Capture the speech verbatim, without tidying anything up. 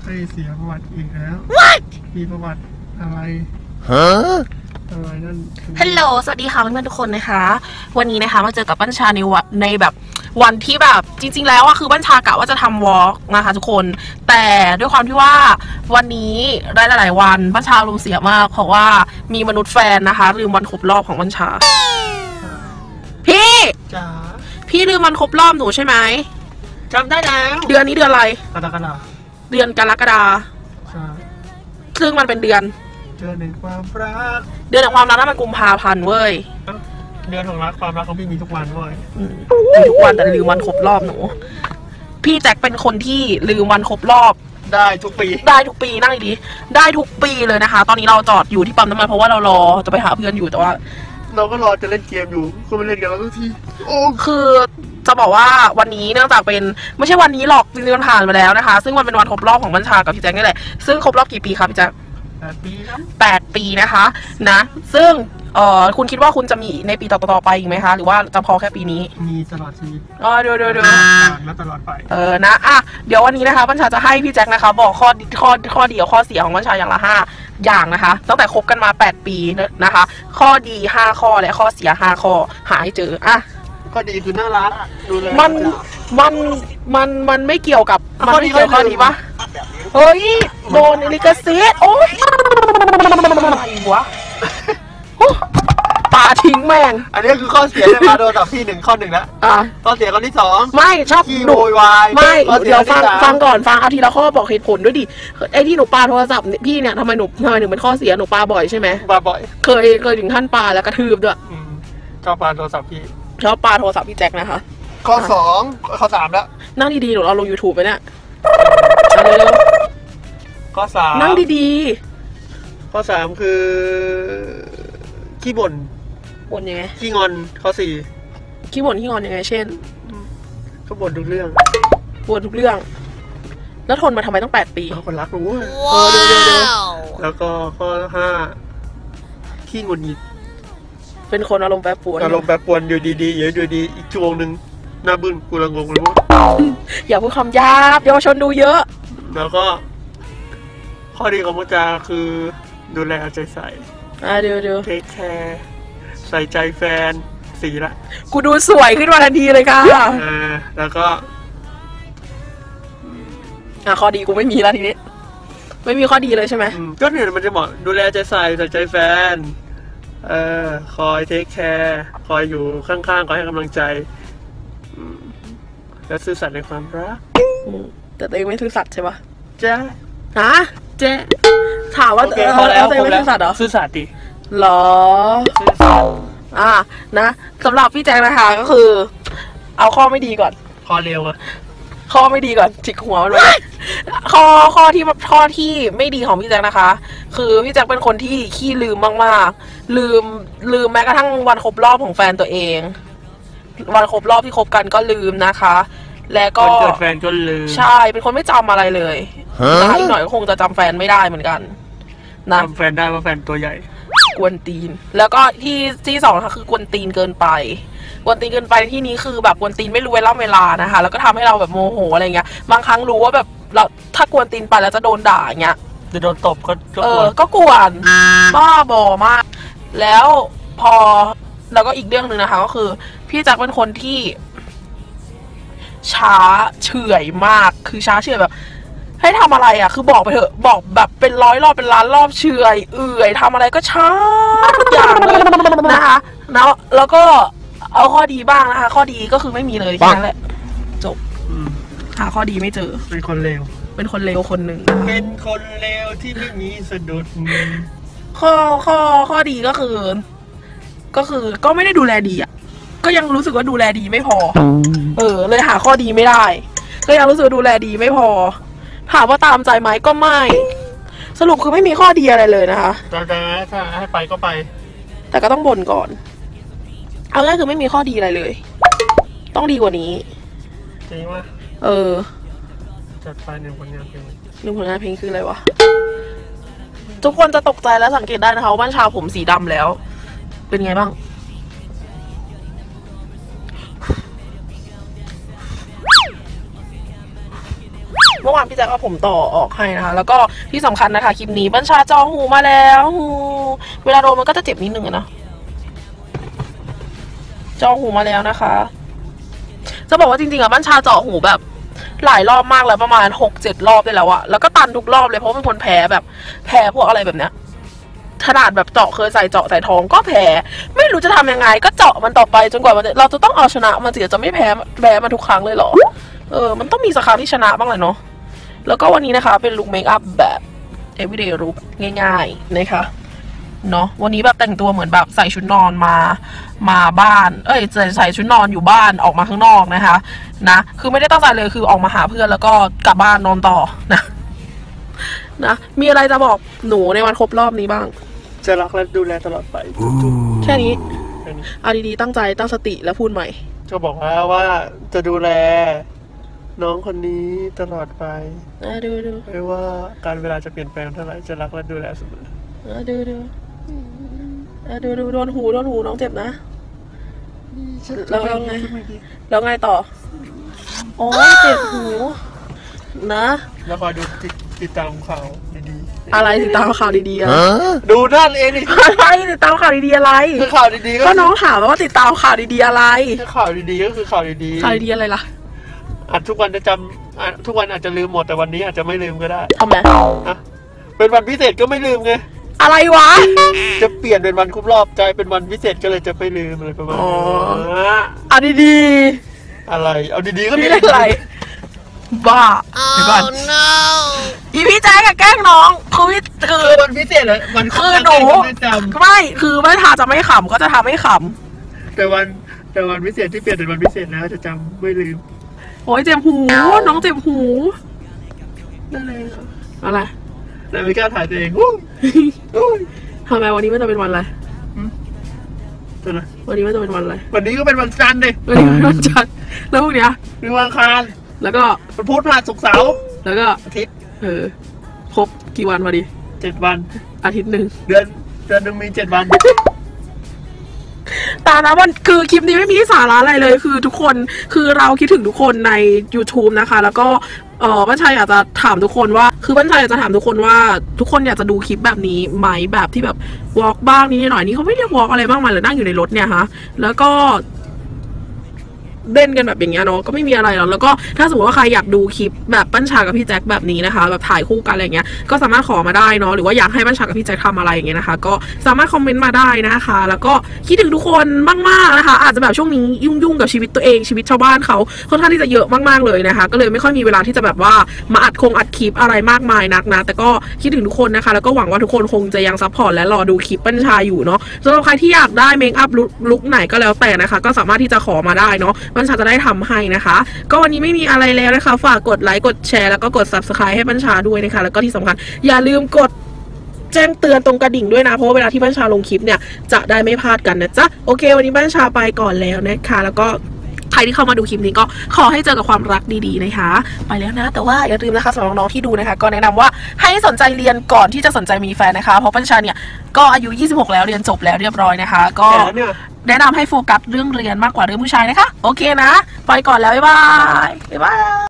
ให้เสียประวัติอีกแล้ว มีประวัติอะไรฮะอะไรนั่นฮัลโหลสวัสดีค่ะเพื่อนๆทุกคนนะคะวันนี้นะคะมาเจอกับบัญชาในวันในแบบวันที่แบบจริงๆแล้วอะคือบัญชากะว่าจะทำวอล์กนะคะทุกคนแต่ด้วยความที่ว่าวันนี้ได้หลายๆวันบัญชาลมเสียมากเพราะว่ามีมนุษย์แฟนนะคะลืมวันครบรอบของบัญชาพี่จ๋าพี่ลืมวันครบรอบหนูใช่ไหมจำได้แล้วเดือนนี้เดือนอะไรกรกฎาเดือนกรกฎาซึ่งมันเป็นเดือนเดือนแห่งความรักเดือนแห่งความรักนั่นมันกุมภาพันธ์เว้ยเดือนของรักความรักเขาพี่มีทุกวันเว้ยมีทุกวันแต่ลืมวันครบรอบหนูพี่แจ็คเป็นคนที่ลืมวันครบรอบได้ทุกปีได้ทุกปีนั่งดีๆได้ทุกปีเลยนะคะตอนนี้เราจอดอยู่ที่ปั๊มน้ำมันเพราะว่าเรารอจะไปหาเพื่อนอยู่แต่ว่าเราก็รอจะเล่นเกมอยู่ก็ไม่เล่นกันแล้วทุกทีโอ้คือจะบอกว่าวันนี้เนื่องจากเป็นไม่ใช่วันนี้หรอกจริงๆมันผ่านมาแล้วนะคะซึ่งมันเป็นวันครบรอบของบัญชากับพี่แจ็คนี่แหละซึ่งครบรอบกี่ปีครับพี่แจ็คแปดปีครับแปดปีนะคะนะซึ่งเอ่อคุณคิดว่าคุณจะมีในปีต่อๆไปอีกไหมคะหรือว่าจะพอแค่ปีนี้มีตลอดชีวิตอ๋อเดี๋ยวเดี๋ยวเดี๋ยวและตลอดไปเออนะอ่ะเดี๋ยววันนี้นะคะบัญชาจะให้พี่แจ็คนะคะบอกข้อข้อข้อดีกับข้อเสียของบัญชาอย่างละห้าอย่างนะคะตั้งแต่คบกันมาแปดปีนะคะข้อดีห้าข้อและข้อเสียห้าข้อหาให้เจออ่ะข้อดีคือน่ารักดูแลมันมันมันมันไม่เกี่ยวกับมันไม่เกี่ยวข้อดีปะเฮ้ยโดนลิขสิทธิ์โอ๊ยอะไรวะปาทิ้งแม่งอันนี้คือข้อเสียใช่ไหมโดนตับที่หนึ่งข้อหนึ่งแล้วข้อเสียข้อที่สองไม่ชอบหนูวายไม่เดี๋ยวฟังฟังก่อนฟังเอาทีละข้อบอกเหตุผลด้วยดิไอ้ที่หนูปาโทรศัพท์พี่เนี่ยทำไมหนูทำไมถึงเป็นข้อเสียหนูปาบ่อยใช่ไหมปาบ่อยเคยเคยถึงขั้นปาแล้วกระทืบด้วยชอบปาโทรศัพท์พี่ชอบปาโทรศัพท์พี่แจ็คนะคะข้อสองข้อสามแล้วนั่งดีๆหนูเราลง ยูทูบ ไปเนี่ยข้อสามนั่งดีๆข้อสามคือขี้บ่นบ่นยังไงขี้งอนข้อสี่ขี้บ่นขี้งอนยังไงเช่นก็บ่นทุกเรื่องบ่นทุกเรื่องแล้วทนมาทำไมต้องแปดปีเขาคนรักรู้เออเดี๋ยวเดี๋ยวแล้วก็ข้อห้าขี้งุนงิดเป็นคนอารมณ์แปรปรวนอารมณ์แปรปรวนอยู่ดีๆอยู่ดีๆอีกชั่วโมงนึงหน้าบึ้งกูละงงเลยอย่าพูดคำหยาบเยาวชนดูเยอะแล้วก็ข้อดีของมุจาคือดูแลเอาใจใส่อ่าเดี๋ยวเดี๋ยวเทคแคร์ใส่ใจแฟนสีละกูดูสวยขึ้นมาทันทีเลยค่ะอ่าแล้วก็อ่ะข้อดีกูไม่มีแล้วทีนี้ไม่มีข้อดีเลยใช่ไหมก็เนี่ยมันจะบอกดูแลใจใส่ใส่ใจแฟนเอ่อคอยเทคแคร์คอยอยู่ข้างๆคอยให้กำลังใจและซื่อสัตย์ในความรักแต่ตัวเองไม่ซื่อสัตย์ใช่ปะเจ๊ฮะเจ๊ถามว่าตัวเองไม่ซื่อสัตย์เหรอซื่อสัตย์ดิหรอซื่อสัตย์อ่านะสำหรับพี่แจ็คนะคะก็คือเอาข้อไม่ดีก่อนข้อเร็วอะข้อไม่ดีก่อนจิกหัวมันไว้ข้อข้อที่ข้อที่ไม่ดีของพี่แจ็คนะคะคือพี่แจ็คเป็นคนที่ขี้ลืมมากๆลืมลืมแม้กระทั่งวันครบรอบของแฟนตัวเองวันครบรอบที่คบกันก็ลืมนะคะแล้วก็วันเกิดแฟนก็ลืมใช่เป็นคนไม่จำอะไรเลยอีกหน่อยก็คงจะจำแฟนไม่ได้เหมือนกันนะจำแฟนได้ว่าแฟนตัวใหญ่กวนตีนแล้วก็ที่ที่สองคือกวนตีนเกินไปกวนตีนเกินไปที่นี้คือแบบกวนตีนไม่รู้เวลาเวลานะคะแล้วก็ทำให้เราแบบโมโหอะไรเงี้ยบางครั้งรู้ว่าแบบเราถ้ากวนตีนไปแล้วจะโดนด่าเงี้ยจะโดนตบก็เออก็กวนบ้าบอมากแล้วพอแล้วก็อีกเรื่องหนึ่งนะคะก็คือพี่แจ็คเป็นคนที่ช้าเฉื่อยมากคือช้าเฉื่อยแบบให้ทำอะไรอ่ะคือบอกไปเถอะบอกแบบเป็นร้อยรอบเป็นล้านรอบเฉื่อยเอื่อยทำอะไรก็ช้าทุกอย่างเลยนะคะแล้วแล้วก็เอาข้อดีบ้างนะคะข้อดีก็คือไม่มีเลยแค่นั้นแหละจบหาข้อดีไม่เจอเป็นคนเลวเป็นคนเลวคนหนึ่งเป็นคนเลวที่ไม่มีสะดุดข้อข้อข้อดีก็คือก็คือก็ไม่ได้ดูแลดีอ่ะก็ยังรู้สึกว่าดูแลดีไม่พอเออเลยหาข้อดีไม่ได้ก็ยังรู้สึกดูแลดีไม่พอถามว่าตามใจไหมก็ไม่สรุปคือไม่มีข้อดีอะไรเลยนะคะแต่ถ้าให้ไปก็ไปแต่ก็ต้องบ่นก่อนเอาง่ายคือไม่มีข้อดีอะไรเลยต้องดีกว่านี้จริงวะเออจัดไปหนึ่งผลงานเพลงหนึ่งผลงานเพลงคืออะไรวะทุกคนจะตกใจและสังเกตได้นะคะว่าบ้านชาวผมสีดำแล้วเป็นไงบ้างเมื่อวานพี่แจ๊คเอาผมต่อออกให้นะคะแล้วก็ที่สำคัญนะคะคลิปนี้บัญชาจองหูมาแล้วหูเวลาโดนมันก็จะเจ็บนิดนึงนะจองหูมาแล้วนะคะจะบอกว่าจริงๆอะบัญชาเจาะหูแบบหลายรอบมากแล้วประมาณหกเจ็ดรอบได้แล้วอะแล้วก็ตันทุกรอบเลยเพราะเป็นคนแพ้แบบแพ้พวกอะไรแบบเนี้ยขนาดแบบเจาะเคยใส่เจาะใส่ท้องก็แพ้ไม่รู้จะทำยังไงก็เจาะมันต่อไปจนกว่ามันเราจะต้องเอาชนะมันสิจะไม่แพ้แพ้มาทุกครั้งเลยเหรอเออมันต้องมีสักครั้งที่ชนะบ้างแหละเนาะแล้วก็วันนี้นะคะเป็นลุคเมคอัพแบบ everyday look ง่ายๆนะคะเนาะวันนี้แบบแต่งตัวเหมือนแบบใส่ชุดนอนมามาบ้านเอ้ยใส่ใส่ชุดนอนอยู่บ้านออกมาข้างนอกนะคะนะคือไม่ได้ตั้งใจเลยคือออกมาหาเพื่อนแล้วก็กลับบ้านนอนต่อนะนะมีอะไรจะบอกหนูในวันครบรอบนี้บ้างจะรักและดูแลตลอดไปแค่นี้เอาดีๆตั้งใจตั้งสติแล้วพูดใหม่จะบอกว่าว่าจะดูแลน้องคนนี้ตลอดไปดูดูไม่ว่าการเวลาจะเปลี่ยนแปลงเท่าไหร่จะรักและดูแลเสมอดูดูดูดูโดนหูโดนหูน้องเจ็บนะแล้วแล้วไงแล้วไงต่อโอ้ยเจ็บหูนะแล้วคอยดูติดตามข่าวดีๆอะไรติดตามข่าวดีๆอะไรดูนั่นเองนี่อะไรติดตามข่าวดีๆอะไรคือข่าวดีๆก็น้องถามว่าติดตามข่าวดีๆอะไรคือข่าวดีๆก็คือข่าวดีๆข่าวดีๆอะไรล่ะอาจทุกวันจะจำทุกวันอาจจะลืมหมดแต่วันนี้อาจจะไม่ลืมก็ได้ทำไมอ่ะเป็นวันพิเศษก็ไม่ลืมไงอะไรวะจะเปลี่ยนเป็นวันครบรอบกลายเป็นวันพิเศษก็เลยจะไม่ลืมอะไรประมาณนี้เอาดีๆอะไรเอาดีๆก็มีอะไรบ้าเดี๋ยวก่อนอีพี่แจ๊กแกล้งน้องคือคือวันพิเศษเลยวันคือหนูไม่คือไม่ทาจะไม่ขำก็จะทำไม่ขำแต่วันแต่วันพิเศษที่เปลี่ยนเป็นวันพิเศษแล้วจะจำไม่ลืมโอ้ยเจ็บหูน้องเจ็บหูนั่นเองอะไรแต่ไม่กล้าถ่ายตัวเองทำไมวันนี้ไม่จะเป็นวันอะไรวันนี้ไม่จะเป็นวันอะไรวันนี้ก็เป็นวันจันทร์เลยวันนี้เป็นวันจันทร์แล้วพวกเนี้ยเป็นวันอังคารแล้วก็วันพุธพฤหัสศุกร์เสาร์แล้วก็อาทิตย์เออครบกี่วันพอดีเจ็ดวันอาทิตย์หนึ่งเดือนเดือนหนึ่งมีเจ็ดวันตานะวันคือคลิปนี้ไม่มีสาระอะไรเลยคือทุกคนคือเราคิดถึงทุกคนใน YouTube นะคะแล้วก็เออบัญชัยอยากจะถามทุกคนว่าคือบัญชัยอยากจะถามทุกคนว่าทุกคนอยากจะดูคลิปแบบนี้ไหมแบบที่แบบวอล์กบ้างนิดหน่อยนี่เขาไม่เรียกวอล์กอะไรบ้างมาเลยนั่งอยู่ในรถเนี่ยฮะแล้วก็เล่นกันแบบอย่างเงี้ยเนาะก็ไม่มีอะไรหรอกแล้วก็ถ้าสมมติว่าใครอยากดูคลิปแบบบัญชากับพี่แจ็คแบบนี้นะคะแบบถ่ายคู่กันอะไรเงี้ยก็สามารถขอมาได้เนาะหรือว่าอยากให้บัญชากับพี่แจ็คทำอะไรอย่างเงี้ยนะคะก็สามารถคอมเมนต์มาได้นะคะแล้วก็คิดถึงทุกคนมากๆนะคะอาจจะแบบช่วงนี้ยุ่งๆกับชีวิตตัวเองชีวิตชาวบ้านเขาค่อนข้างที่จะเยอะมากๆเลยนะคะก็เลยไม่ค่อยมีเวลาที่จะแบบว่ามาอัดคงอัดคลิปอะไรมากมายนักนะแต่ก็คิดถึงทุกคนนะคะแล้วก็หวังว่าทุกคนคงจะยังซัพพอร์ตและรอดูคลิปบัญชาอยู่เนาะสำหรับใครที่อยากได้เมคอัพลุคไหนก็แล้วแต่นะคะก็สามารถที่จะขอมาได้เนาะบัญชาจะได้ทำให้นะคะก็วันนี้ไม่มีอะไรแล้วนะคะฝากกดไลค์กดแชร์แล้วก็กด ซับสไครบ์ ให้บัญชาด้วยนะคะแล้วก็ที่สำคัญอย่าลืมกดแจ้งเตือนตรงกระดิ่งด้วยนะเพราะเวลาที่บัญชาลงคลิปเนี่ยจะได้ไม่พลาดกันนะจ๊ะโอเควันนี้บัญชาไปก่อนแล้วนะคะแล้วก็ใครที่เข้ามาดูคลิปนี้ก็ขอให้เจอกับความรักดีๆนะคะไปแล้วนะแต่ว่าอย่าลืมนะคะสำหรับน้องๆที่ดูนะคะก็แนะนำว่าให้สนใจเรียนก่อนที่จะสนใจมีแฟนนะคะเพราะบัญชาเนี่ยก็อายุยี่สิบหกแล้วเรียนจบแล้วเรียบร้อยนะคะก็แนะนำให้โฟกัสเรื่องเรียนมากกว่าเรื่องผู้ชายนะคะโอเคนะไปก่อนแล้วบ๊ายบายบ๊ายบาย